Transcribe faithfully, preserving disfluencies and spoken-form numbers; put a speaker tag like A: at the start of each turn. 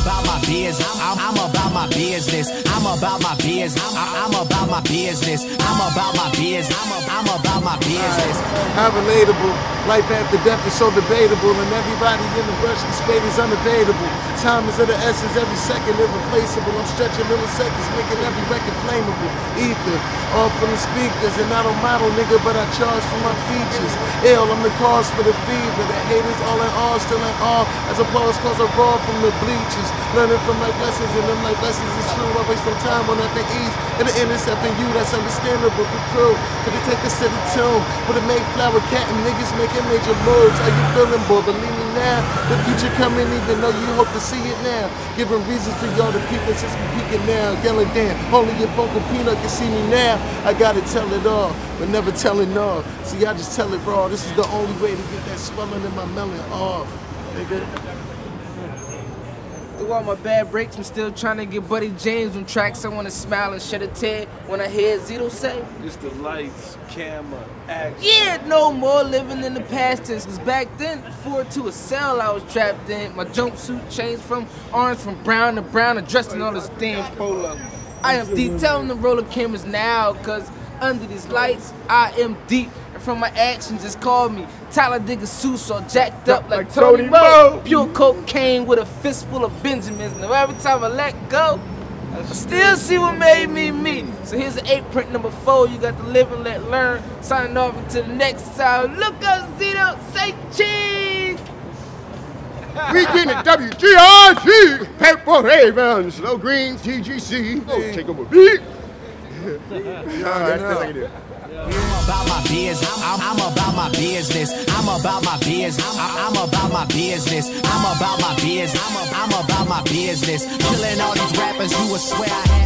A: about my business. I'm, I'm about my business. I'm about my business. I'm about my business. I'm about my business. I'm, a, I'm about my business.
B: How relatable. Life after death is so debatable, and everybody in the rush, this fate is unavailable. Time is of the essence, every second irreplaceable. I'm stretching milliseconds, making every record flammable. Ether, all from the speakers, and I don't model, nigga, but I charge for my features. Ill, I'm the cause for the fever. The haters all in all, still in awe. As applause cause I raw from the bleachers. Learning from life lessons, and them life lessons is true. I waste no time on F and E's, and the N S F and U, that's understandable. The crew, could they take us to the tomb? With a Mayflower cat and niggas making major moves. How you feeling, boy? Believe me now, the future coming, even though you hope to see it now. Giving reasons for y'all to peek since we peeking now. Yelling damn, only your Funko Peanut can see me now. I gotta tell it all, but never telling all. See, I just tell it raw. This is the only way to get that swelling in my melon off, nigga.
C: Through all my bad breaks, I'm still trying to get Buddy James on tracks. I wanna smile and shed a tear when I hear Zito say,
D: it's the lights, camera, action.
C: yeah, no more living in the past tense. Cause back then, before to a cell I was trapped in. My jumpsuit changed from orange from brown to brown, and dressed in all this damn polo. I am detailing the roller cameras now, cause under these lights, I am deep. And from my actions, just call me Talladega Seuss, all jacked up like, like Tony Mo. Pure cocaine with a fistful of Benjamins. Now every time I let go, I still see what made me me. So here's an eight print number four. You got to live and let learn. Signing off until the next time. Look up, Zito, say cheese.
E: We getting W G R G, Purple Ravens, Slow Greens, T G C. Oh, take over beat. Alright,
A: I'm about my business. I'm, I'm about my business. I'm about my business. I'm, I'm about my business. I'm about my business. I'm, a, I'm about my business. Killing all these rappers, you would swear I had